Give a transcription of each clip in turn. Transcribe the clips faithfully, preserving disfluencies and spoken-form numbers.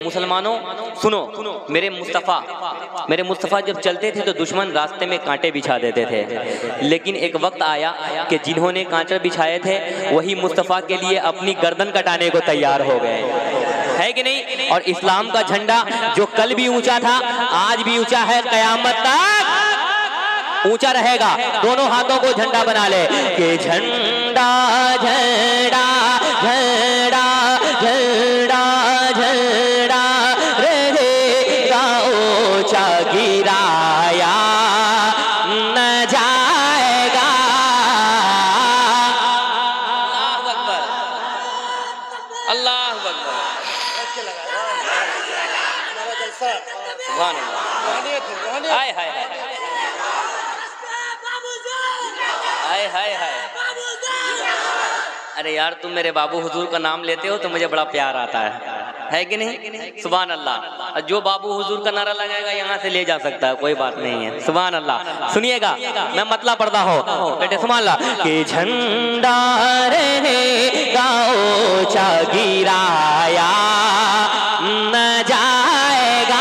मुसलमानों सुनो, मेरे मुस्तफ़ा मेरे मुस्तफ़ा जब चलते थे तो दुश्मन रास्ते में कांटे बिछा देते थे, लेकिन एक वक्त आया कि जिन्होंने कांटे बिछाए थे वही मुस्तफ़ा के लिए अपनी गर्दन कटाने को तैयार हो गए, है कि नहीं। और इस्लाम का झंडा जो कल भी ऊंचा था आज भी ऊंचा है, कयामत तक ऊंचा रहेगा। दोनों हाथों को झंडा बना ले कि झंडा झंडा झंडा झंडा झंडा रहेगा ऊंचा गिराया न जाएगा। अल्लाहु अकबर, अल्लाहु अकबर, सुभान अल्लाह, हाय हाय हाय हाय हाय। अरे यार तुम मेरे बाबू हुजूर का नाम लेते हो तो मुझे बड़ा प्यार आता है, है कि नहीं। सुभान अल्लाह। जो बाबू हुजूर का नारा लगाएगा यहाँ से ले जा सकता है, कोई बात नहीं है। सुभान अल्लाह। सुनिएगा, मैं मतला पढ़ता हो बेटे, सुभान अल्लाह। कि झंडा रहेगा ऊंचा गिराया न जाएगा।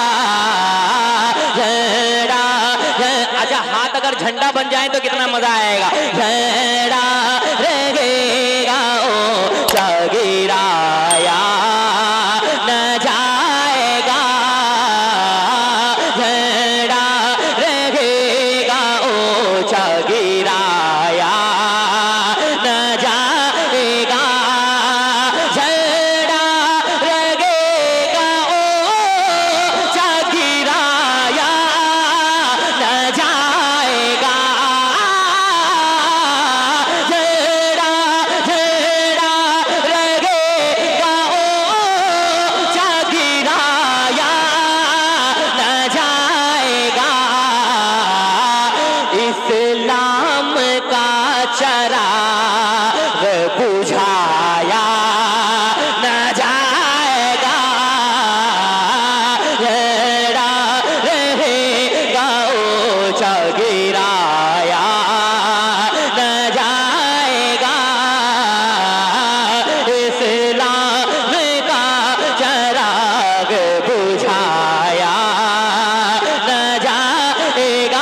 झंडा, अच्छा हाथ अगर झंडा बन जाए तो कितना मजा आएगा। झंडा रहेगा ऊंचा गिराया न जाएगा। झंडा रहेगा ऊंचा गिराया न जाएगा। झंडा रहेगा ऊंचा गिराया न जाएगा। इस्लाम का चराग बुझाया न जाएगा। झंडा रहेगा ऊंचा गिराया न जाएगा। इस्लाम का चराग बुझाया न जाएगा।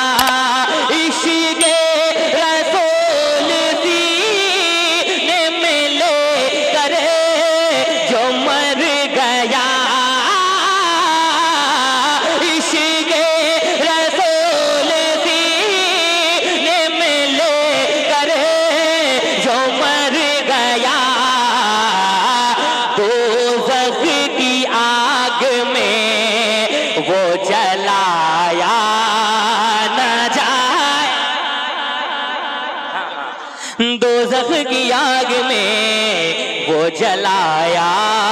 वो जलाया न जाए, दोज़ख की आग में वो जलाया।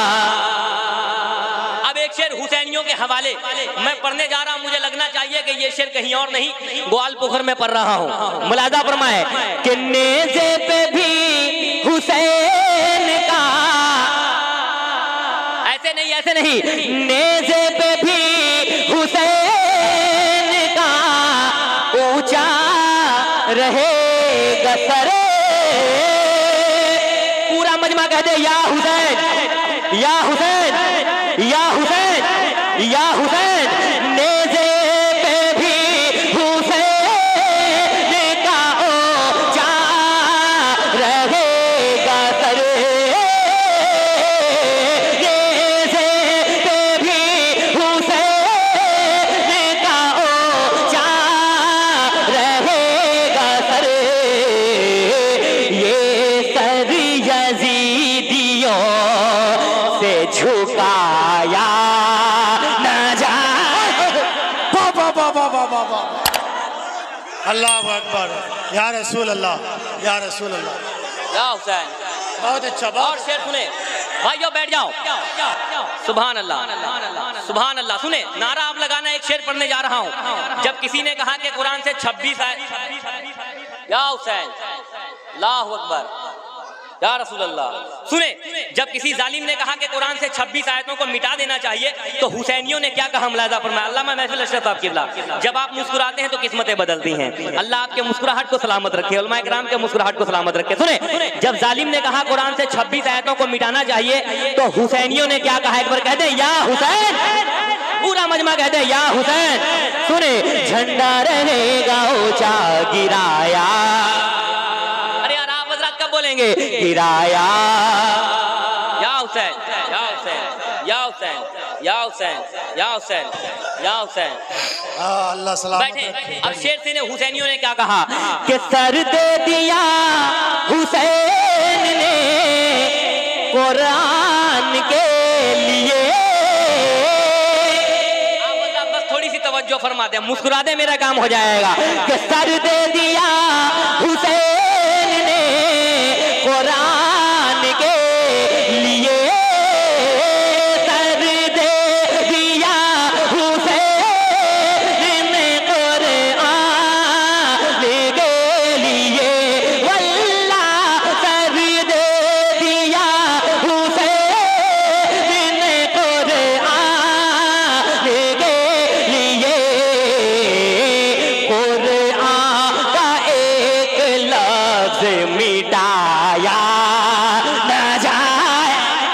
अब एक शेर हुसैनियों के हवाले मैं पढ़ने जा रहा हूं, मुझे लगना चाहिए कि ये शेर कहीं और नहीं ग्वालपोखर में पढ़ रहा हूं। मुलाजा फरमाए कि नेज़े पे भी हुसैन का, ऐसे नहीं ऐसे नहीं, नेज़े पे भी हुसैन का ऊंचा रहेगा सरे। पूरा मजमा कह दे या हुसैन या हुसैन या हुसैन या हुसैन। नेज़े पे भी हुसैन का ऊंचा रहेगा सरे। झुकाया न जाए। अल्लाहु अकबर, या रसूल अल्लाह, या रसूल अल्लाह, या हुसैन। बहुत अच्छा। और शेर सुने भाइयों, बैठ जाओ। सुभान अल्लाह, सुभान अल्लाह। सुने नारा आप लगाना, एक शेर पढ़ने जा रहा हूँ। जब किसी ने कहा कि कुरान से छब्बीस आए, या हुसैन, अल्लाहु अकबर, या रसूल अल्लाह। सुने जब किसी जालिम ने कहा कि कुरान से छब्बीस आयतों को मिटा देना चाहिए तो हुसैनियों ने क्या कहा, मुलाहिजा फरमाया। अल्लामा महफिल अशरफ साहब किबला, जब आप मुस्कुराते हैं तो किस्मतें बदलती हैं। अल्लाह आपके मुस्कुराहट को सलामत रखे, उलमाए किराम के मुस्कुराहट को सलामत रखे। सुने, जब जालिम ने कहा कुरान से छब्बीस आयतों को मिटाना चाहिए तो हुसैनियों ने क्या कहा, एक बार कह दे या हुसैन, पूरा मजमा कह दे या हुसैन। सुने, झंडा रहेगा ऊंचा गिराया, अरे यार आप हजरत कब बोलेंगे, गिराया, या हुसैन, या हुसैन, या हुसैन, या हुसैन, या हुसैन, या हुसैन। अल्लाह सलामत बैठे। अब शेर से ने हुसैनियों ने क्या कहा कि सर दे दिया हुसैन ने कुरान के लिए। आप बस थोड़ी सी तवज्जो फरमा दे, मुस्कुरा दे, मेरा काम हो जाएगा। कि सर दे दिया हुसैन ने कुरान के लिए, सर दे दिया हुसैन ने कुरान के लिए, वल्लाह सर दे दिया हुसैन ने कुरान के लिए। कुरान का एक लफ्ज मिटाया न जाए।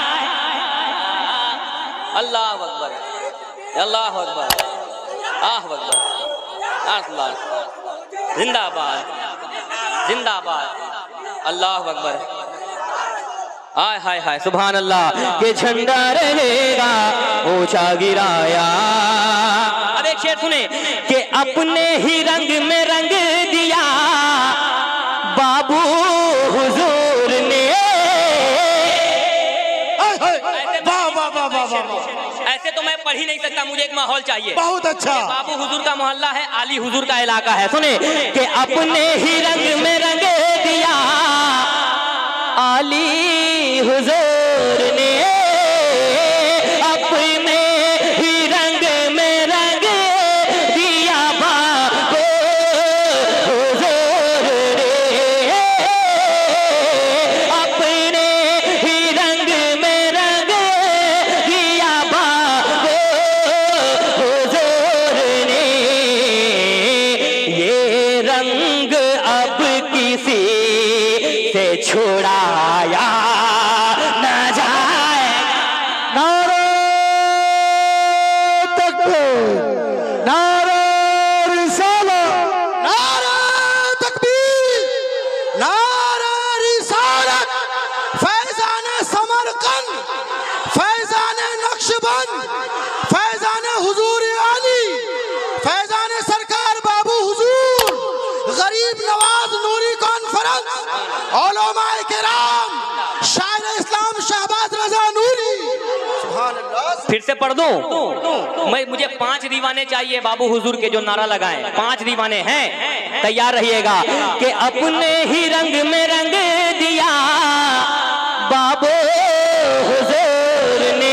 अल्लाह अकबर, अल्लाह अकबर, आह अकबर, अल्लाह, जिंदाबाद, जिंदाबाद, अल्लाह अकबर, आय हाय हाय, सुभान अल्लाह। के झंडा रहेगा ऊंचा गिराया। अब एक शेर सुने कि अपने ही रंग में रंग दिया बाबू हुजूर ने। वाह वाह वाह वाह वाह, ऐसे तो मैं पढ़ ही नहीं सकता, मुझे एक माहौल चाहिए। बहुत अच्छा। बाबू हुजूर का मोहल्ला है, आली हुजूर का इलाका है। सुने कि अपने ही रंग में रंग दिया आली हुजूर ने, अपने ही रंग में रंग दिया बाबू हुजूर ने, अपने ही रंग में रंग दिया बाबू हुजूर ने। ये रंग अब किसी से छुड़ाया न जाए। नारे तकबीर, नारे रिसालत, नारे तकबीर, नारे रिसालत। फैजान समरकंद, फैजान नक्शबंद, फैजान हुजूर आली, फैजान सरकार बाबू हुजूर, गरीब नवाज नूरी कॉन्फ्रेंस, उलमाए किराम, शायर इस्लाम शहबाज रजा नूरी। सुभान अल्लाह। फिर से पढ़ दूं? मैं मुझे पांच दीवाने चाहिए बाबू हुजूर के जो नारा लगाएं। पांच दीवाने हैं, तैयार रहिएगा। कि अपने ही रंग में रंग दिया बाबू हुजूर ने,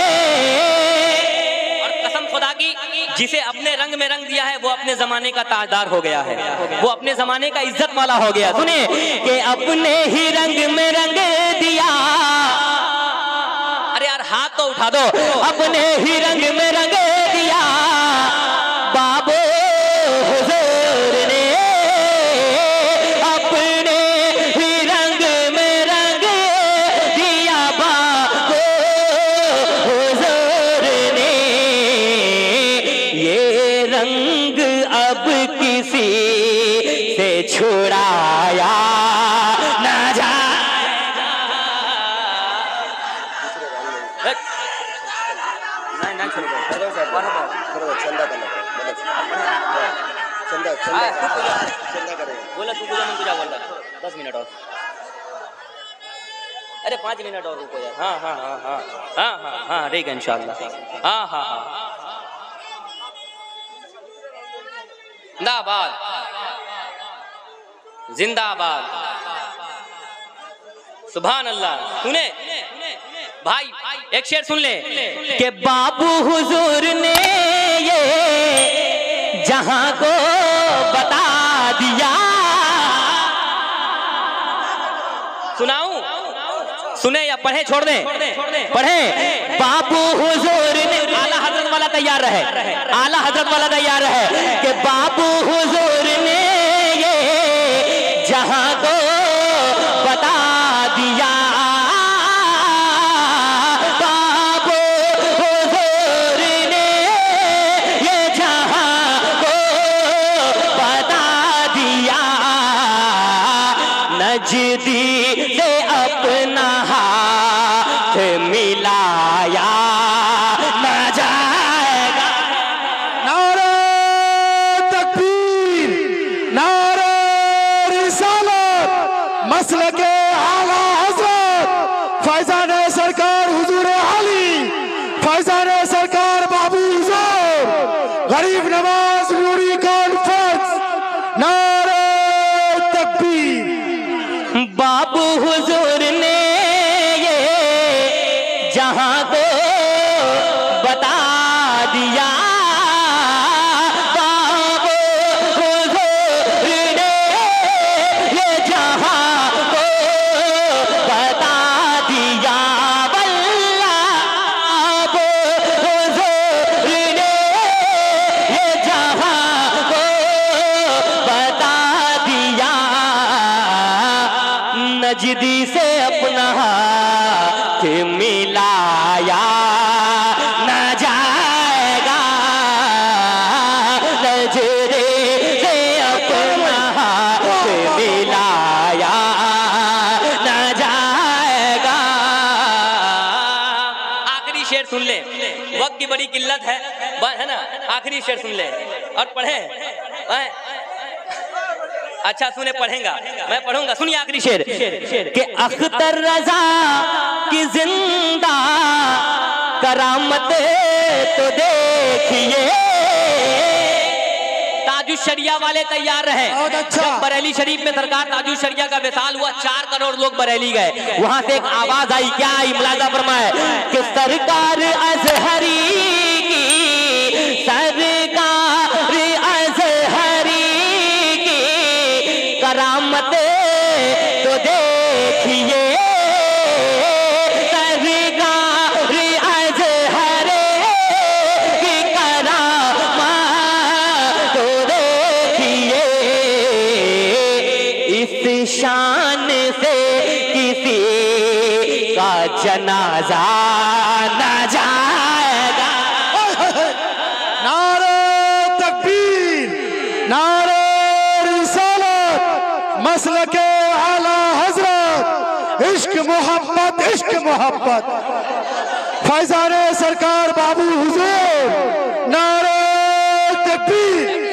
और कसम खुदा की, जिसे अपने रंग में रंग दिया है वो अपने जमाने का ताजदार हो गया है, वो अपने जमाने का इज्जत वाला हो गया। सुनिए कि अपने ही रंग में रंग दिया, अरे यार हाथ तो उठा दो, अपने ही रंग में रंग दिया बाबू हुजूर ने, अपने ही रंग में रंग दिया बाबू हुजूर ने। ये रंग अब किसी से छुड़ाया न जाएगा। नहीं नहीं छोड़ दो, चंदा करना चंदा चंदा करेगा। बोला तू पूजा, मैं पूजा बोल रहा। दस मिनट और, अरे पाँच मिनट और रुको यार। हाँ हाँ हाँ हाँ हाँ हाँ हाँ ठीक है इंशाल्लाह। हाँ हाँ हाँ, जिंदाबाद, जिंदाबाद, सुभान अल्लाह। सुने भाई, एक शेर सुन ले कि बाबू हुजूर ने ये जहां को बता दिया। सुनाऊं? सुने या पढ़े छोड़ दें? पढ़े। बाबू हुजूर ने, आला हजरत वाला तैयार रहे, आला हजरत वाला तैयार रहे कि बाबू हुजूर ने ये जहां को बता दिया, बाबू हुजूर ने ये जहां को बता दिया, नजदी से अपना हाथ मिलाया न जाएगा। नारे तकबीर, नारे रिसालत, मसलके आला हजरत फैजान सरकार हुजूर आली, फैजान सरकार बाबू हुजूर, गरीब नवाज नूरी कॉन्फ्रेंस। नारे तकबीर। बाबू हुजूर ने ये जहां को बता दिया, बाबू हुजूर ने ये जहां को बता दिया, वल्लाह बाबू हुजूर ने ये जहां को बता दिया, नजदी से अपना हाथ मिलाया न जाएगा, नजदे से अपना हाथ मिलाया न जाएगा। आखिरी शेर सुन ले, वक्त की बड़ी किल्लत है, है ना? आखिरी शेर सुन ले और पढ़े। अच्छा सुने, पढ़ेगा, मैं पढ़ूंगा, सुनिए आखिरी शेर कि अख्तर रजा की जिंदा करामत तो देखिए। ताजुश शरिया वाले तैयार रहे। बहुत अच्छा। जब बरेली शरीफ में सरकार ताजुश शरिया का विशाल हुआ, चार करोड़ लोग बरेली गए, वहां से एक आवाज आई, क्या आई? मुलाजा फरमाए कि सरकार अजहरी की, सरकार अजहरी करामत तो देखिए, सरकार अजहर की करामत तो देखिए, इस शान से किसी का जनाजा न जाएगा। नारे तकबीर, नारे मसलके आला हजरत, इश्क मोहब्बत, इश्क मोहब्बत, फैजान सरकार बाबू हुजूर। नारे तकबीर।